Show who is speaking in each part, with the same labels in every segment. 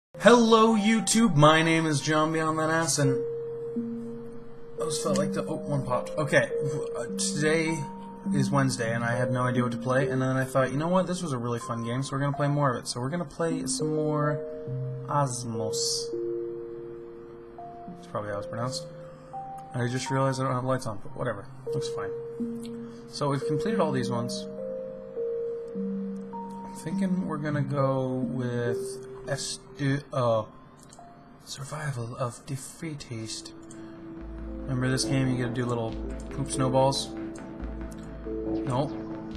Speaker 1: Hello YouTube, my name is John Beyond That Ass, and I just felt like one popped. Okay, today is Wednesday, and I had no idea what to play, and then I thought, you know what, this was a really fun game, so we're gonna play more of it. So we're gonna play some more Osmos. That's probably how it's pronounced. I just realized I don't have lights on, but whatever, looks fine. So we've completed all these ones. I'm thinking we're gonna go with Survival of the Fittest. Remember this game? You gotta do little poop snowballs. No.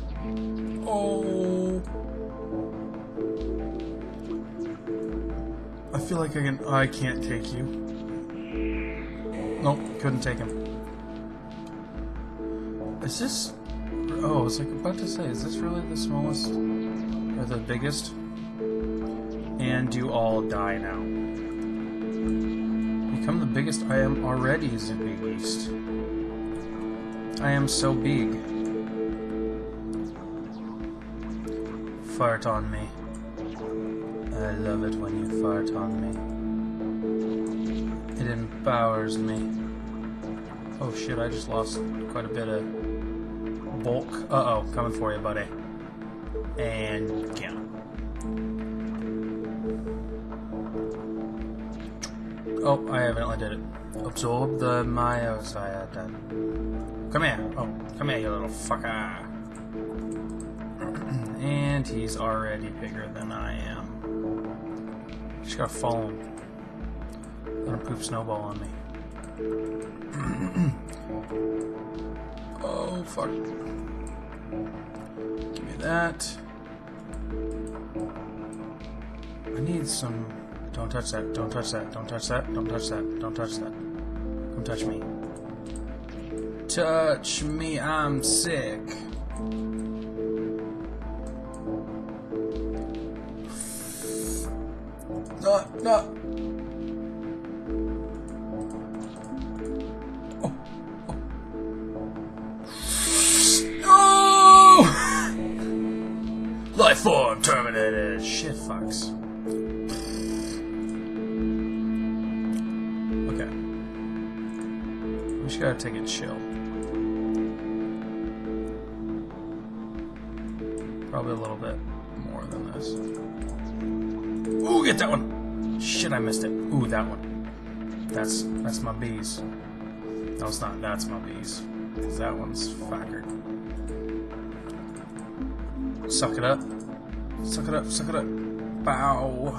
Speaker 1: Oh. I feel like I can't take you. Nope, couldn't take him. Is this? Oh, I was like about to say, is this really the smallest or the biggest? And you all die now. Become the biggest. I am already the biggest. I am so big. Fart on me. I love it when you fart on me. It empowers me. Oh shit, I just lost quite a bit of bulk. Uh-oh, coming for you, buddy. And count. Oh, I evidently did it. Absorb the myocyte. Come here. Oh, come here, you little fucker. And he's already bigger than I am. Just gotta follow him. Let him poop snowball on me. Oh, fuck. Give me that. I need some... Don't touch that, don't touch that, don't touch that, don't touch that, don't touch that. Come touch me. Touch me, I'm sick. No, no. Oh, oh. No! Life form terminated. Shit fucks. Just gotta take it chill. Probably a little bit more than this. Ooh, get that one! Shit, I missed it. Ooh, that one. That's my bees. No, it's not. That's my bees. Because that one's fucker. Suck it up. Suck it up, suck it up. Bow.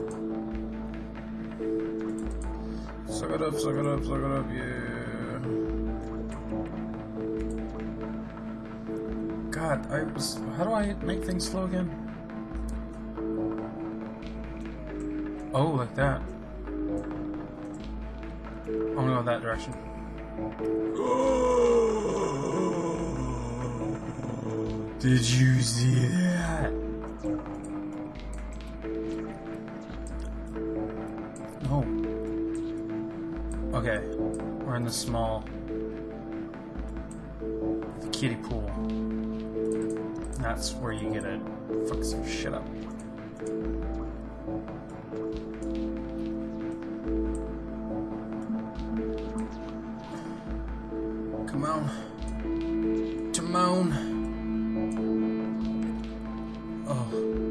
Speaker 1: Suck it up, suck it up, suck it up, yeah. God, how do I make things slow again? Oh, like that. I'm gonna go that direction. Did you see that? No. Okay, we're in the small kiddie pool. That's where you get to fuck some shit up. Come on. Timon. Oh.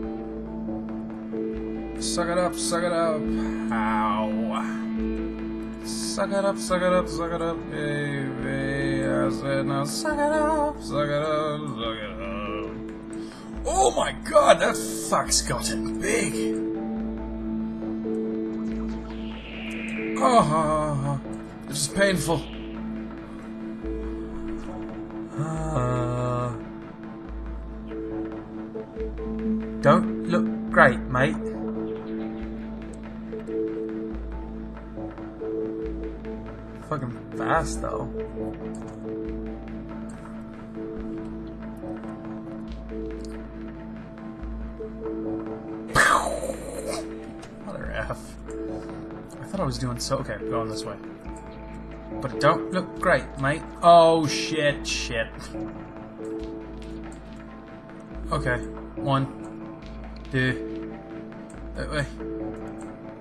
Speaker 1: Suck it up, suck it up. Ow. Suck it up, suck it up, suck it up, baby. I said now suck it up, suck it up, suck it up. Oh my god, that fuck's gotten big. Oh, this is painful. Don't look great, mate. Fucking fast, though. Mother F. I thought I was doing so... Okay, going this way. But it don't look great, mate. Oh, shit, shit. Okay. 1, 2. That way.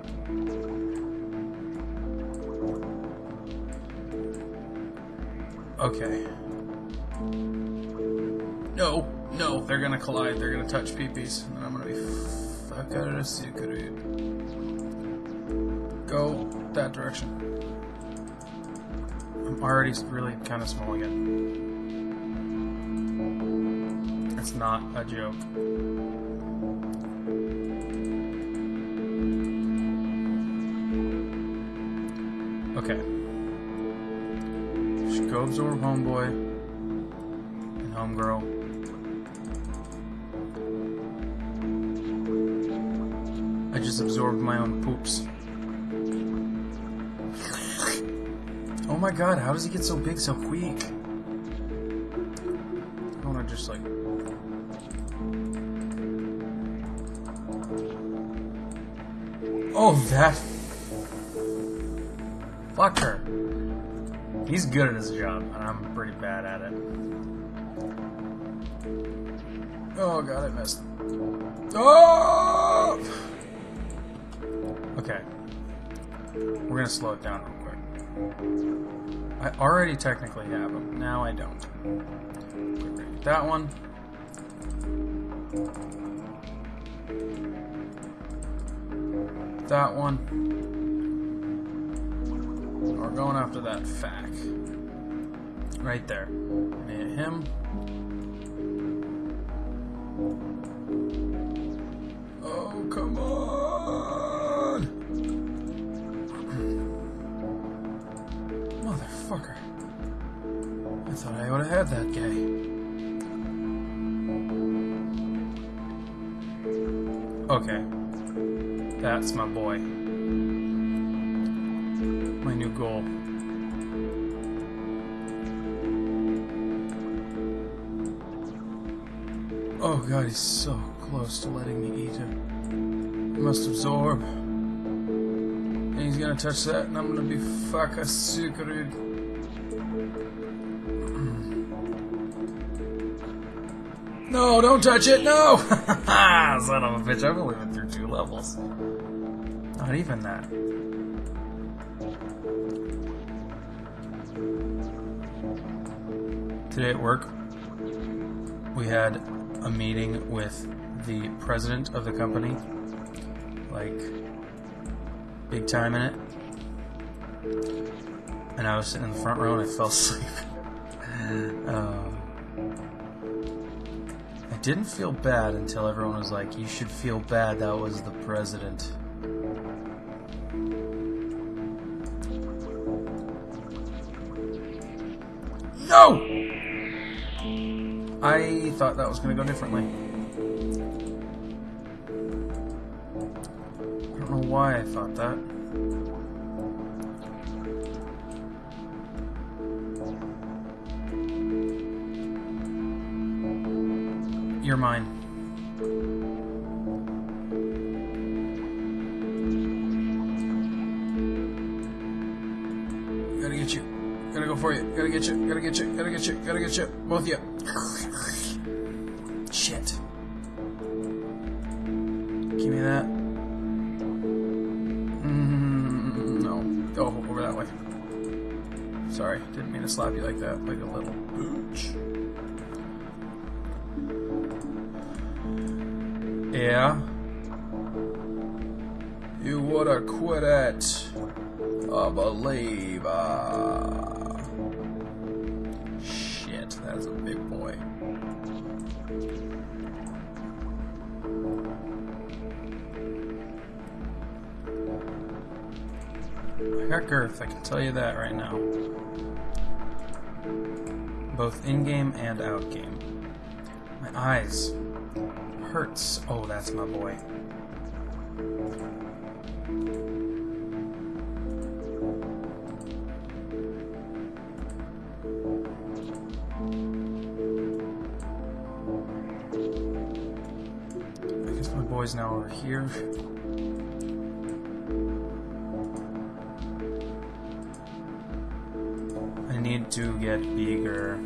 Speaker 1: Okay. No, no, they're gonna collide. They're gonna touch peepees, and then I'm gonna be fuck out of the secret. Go that direction. I'm already really kind of small again. It's not a joke. Okay. Should go absorb homeboy and homegirl. I just absorbed my own poops. Oh my god, how does he get so big so quick? I wanna just like... Oh, that... Fucker. He's good at his job, and I'm pretty bad at it. Oh god, I missed. Oh! Okay. We're gonna slow it down real quick. I already technically have him. Now I don't. That one. That one. We're going after that fack. Right there. Hit him. Oh, come on! Motherfucker. I thought I would have had that guy. Okay. That's my boy. My new goal. Oh god, he's so close to letting me eat him. He must absorb. And he's gonna touch that, and I'm gonna be fucking secret. No, don't touch it, no! Son of a bitch, I've only been through 2 levels. Not even that. Today at work, we had a meeting with the president of the company, like, big time in it, and I was sitting in the front row and I fell asleep. I didn't feel bad until everyone was like, you should feel bad, that was the president. No! I thought that was going to go differently. I don't know why I thought that. You're mine. Gotta get you. Gotta go for you. Gotta get you. Gotta get you. Gotta get you. Gotta get you. Both of you. Shit. Give me that. No. Go over that way. Sorry. Didn't mean to slap you like that. Like a little booch. Yeah. You woulda quit it. I believe. Shit, that's a big boy. I got girth, I can tell you that right now. Both in-game and out-game. My eyes. Hurts. Oh, that's my boy. I guess my boy's now over here. I need to get bigger.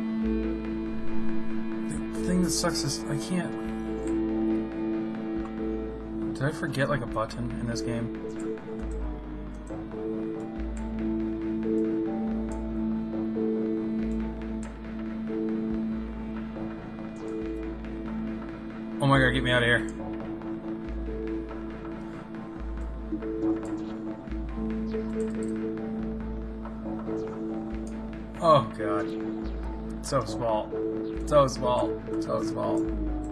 Speaker 1: The thing that sucks is I can't. Did I forget like a button in this game? Oh my god, get me out of here. Oh god. So small. So small. So small.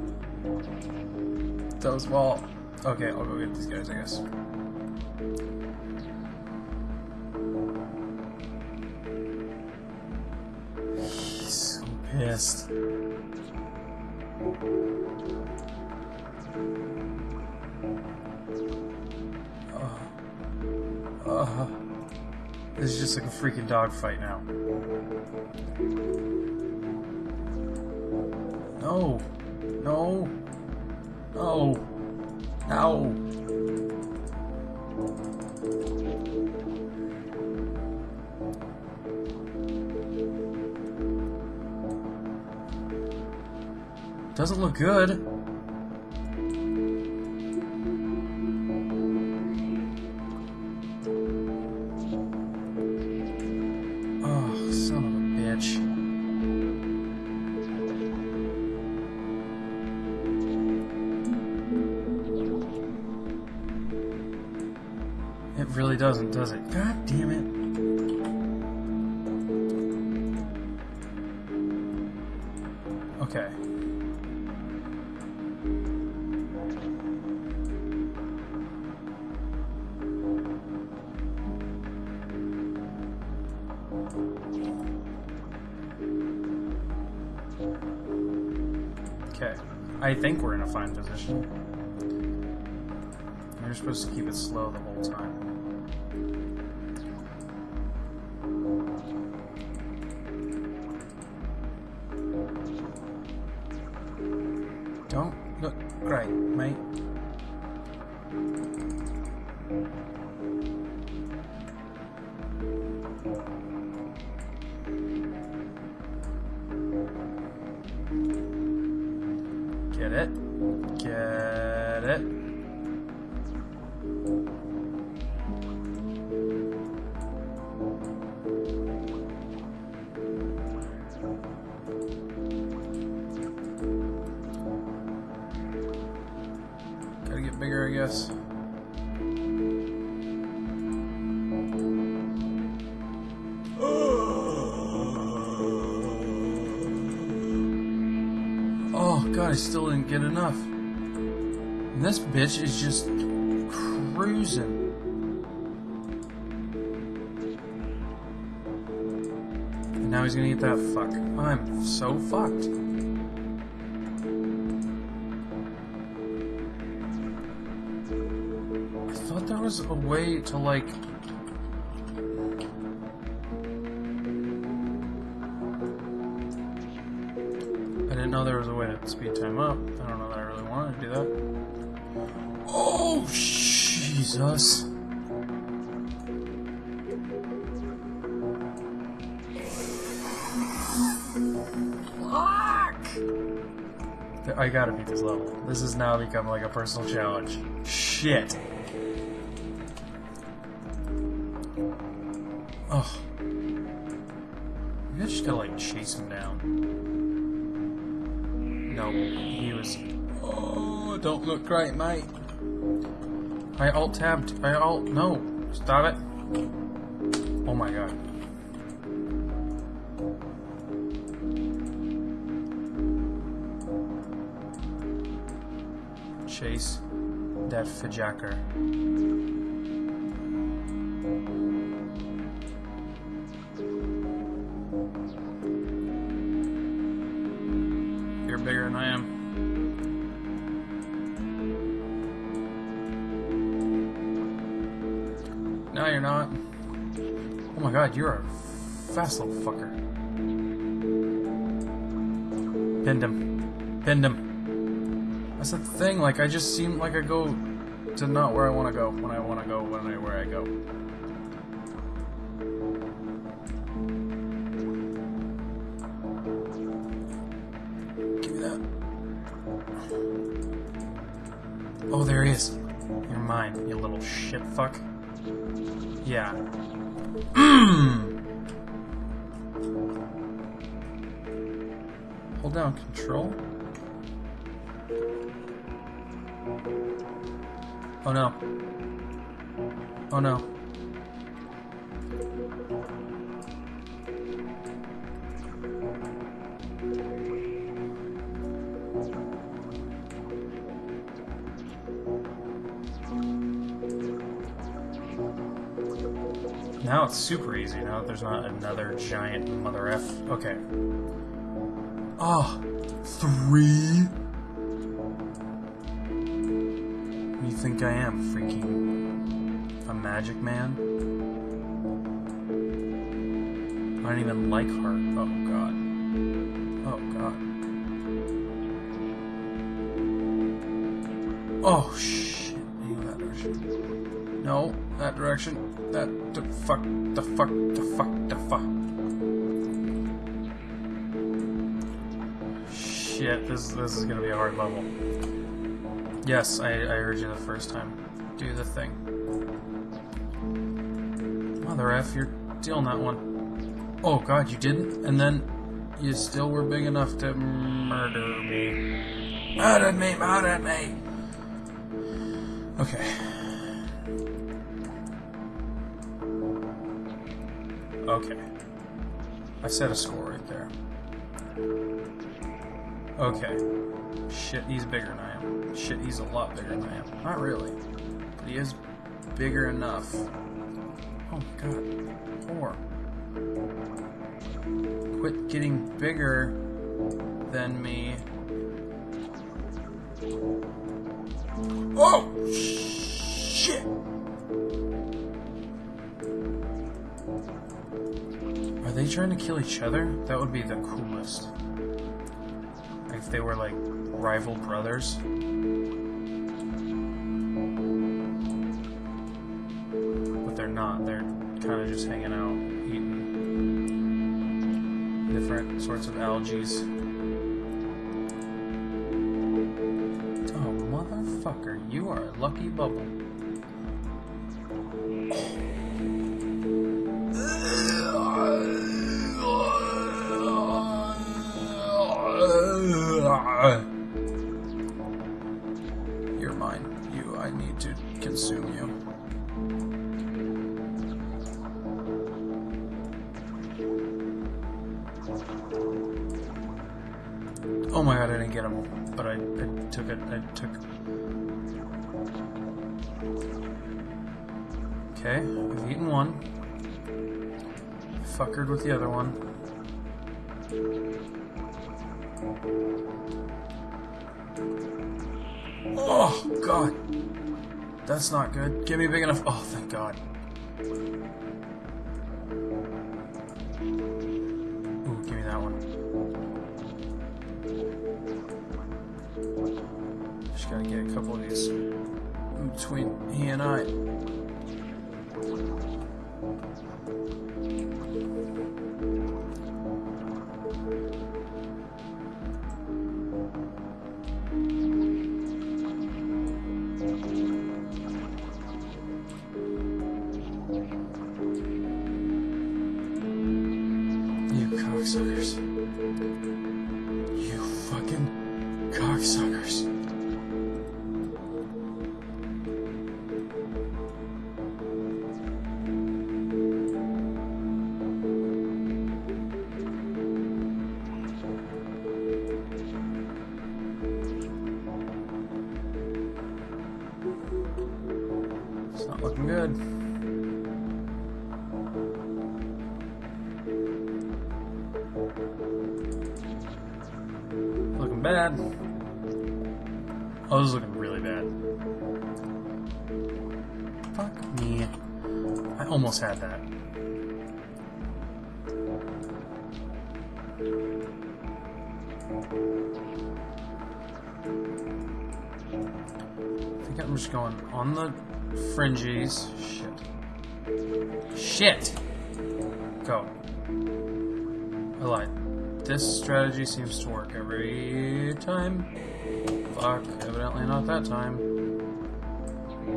Speaker 1: So small. Okay, I'll go get these guys, I guess. He's so pissed. This is just like a freaking dogfight now. No. No. No. No. Doesn't look good. Oh, son of a bitch. It really doesn't, does it? God damn it. Okay. Okay. I think we're in a fine position. You're supposed to keep it slow the whole time. Don't look great, mate. Get it? Get it? Gotta get bigger, I guess. Oh god, I still didn't get enough. And this bitch is just cruising. And now he's gonna eat that fuck. I'm so fucked. I thought there was a way to like... I didn't know there was a way to speed time up. I don't know that I really wanted to do that. Oh, Jesus. Fuck! I gotta beat this level. This has now become like a personal challenge. Shit. Oh. Maybe I just gotta like chase him down. No, he was... Oh, don't look great, mate. I alt-tabbed. No. Stop it. Oh my god. Chase that fajacker. You're bigger than I am. No, you're not. Oh my god, you're a fast little fucker. Pinned him. Pinned him. That's the thing, like, I just seem like I go to not where I want to go, when I want to go, where I go. Give me that. Oh, there he is. You're mine, you little shit fuck. Yeah. Hold down control. Oh no. Oh no. Now it's super easy, now that there's not another giant mother F. Okay. Oh, 3? Who do you think I am? Freaking a magic man? I don't even like heart. Oh god. Oh god. Oh shit. You go that direction. No, that direction. That the fuck. Shit, this is gonna be a hard level. Yes, I heard you the first time. Do the thing. Mother F, you're stealing that one. Oh god, you didn't? And then you still were big enough to murder me. Murder me, murder me! Okay. Okay. I set a score right there. Okay. Shit, he's bigger than I am. Shit, he's a lot bigger than I am. Not really. But he is bigger enough. Oh my god. 4. Quit getting bigger than me. Oh! Shit! Are they trying to kill each other? That would be the coolest. Like if they were like rival brothers. But they're not. They're kind of just hanging out, eating different sorts of algae. Oh, motherfucker. You are a lucky bubble. You're mine. I need to consume you. Oh my god, I didn't get him, but I took it. Okay, I've eaten one. Fuckered with the other one. Oh, God. That's not good. Give me big enough. Oh, thank God. Ooh, give me that one. Just gotta get a couple of these in between he and I. Cocksuckers. You fucking cocksuckers. It's not looking good. Looking bad. Oh, this is looking really bad. Fuck me. I almost had that. I think I'm just going on the fringes. Shit. Go. I lied. This strategy seems to work every time. Fuck, evidently not that time.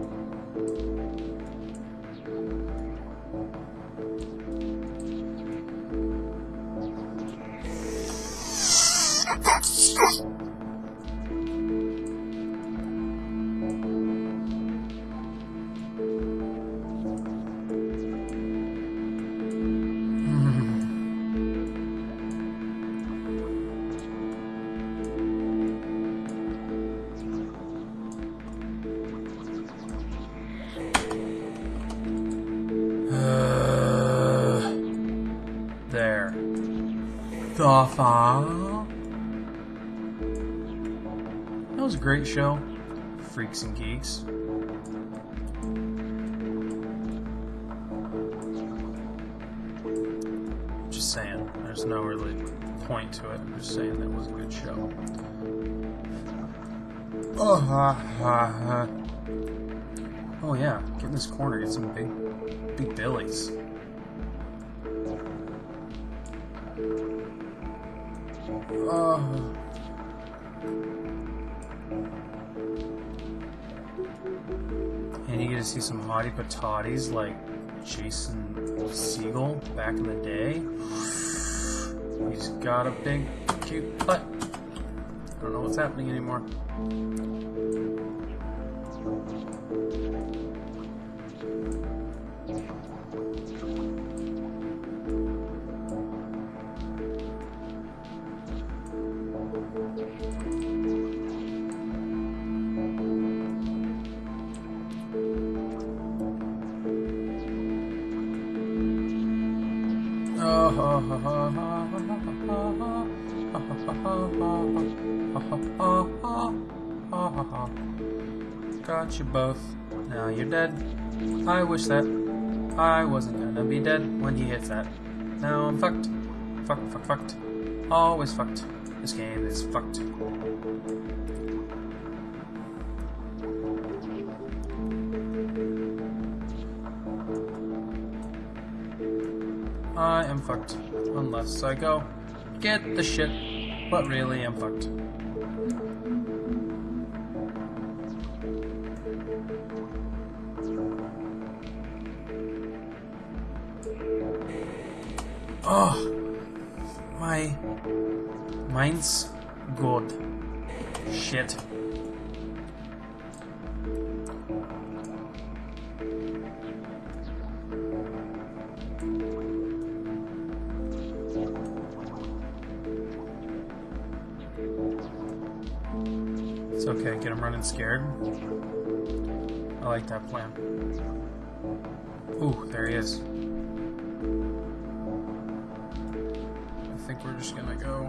Speaker 1: There. The fuck? That was a great show. Freaks and geeks. Just saying. There's no really point to it. I'm just saying that was a good show. Oh yeah, get in this corner, get some big billies. And you get to see some hottie patatis like Jason Segel back in the day. He's got a big, cute butt. I don't know what's happening anymore. Got you both. Now you're dead. I wish that I wasn't gonna be dead when he hits that. Now I'm fucked. Fucked. Always fucked. This game is fucked. I am fucked. Unless I go get the shit. But really, I'm fucked. Oh, mine's good. Shit. It's okay, get him running scared. I like that plan. Ooh, there he is. I think we're just gonna go.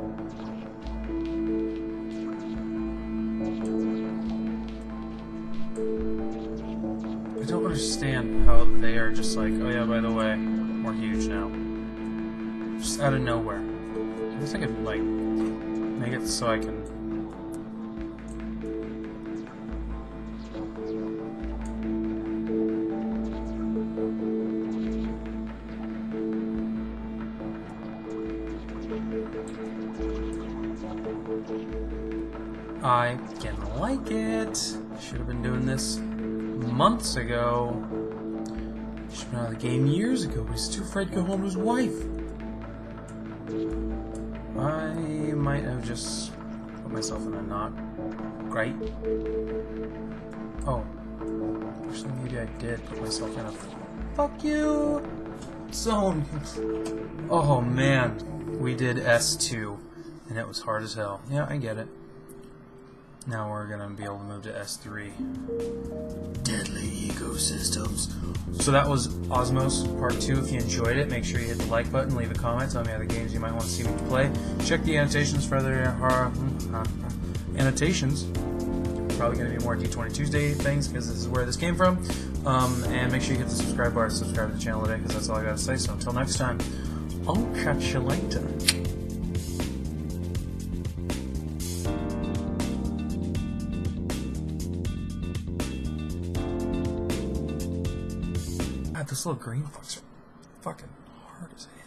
Speaker 1: I don't understand how they are just like, oh yeah, by the way, we're huge now. Just out of nowhere. I guess I could, like, make it so I can. I can like it. Should have been doing this months ago. Should have been out of the game years ago. He's too afraid to go home to his wife. I might have just put myself in a knot. Great. Oh. Actually, maybe I did put myself in a fuck you zone. Oh man. We did S2. And it was hard as hell. Yeah, I get it. Now we're gonna be able to move to S3. Deadly Ecosystems. So that was Osmos Part 2. If you enjoyed it, make sure you hit the like button, leave a comment, tell me other games you might want to see me play. Check the annotations for other annotations. Probably gonna be more D20 Tuesday things because this is where this came from. And make sure you hit the subscribe bar, subscribe to the channel today, because that's all I gotta say. So until next time, I'll catch you later. This little green fucks are fucking hard as hell.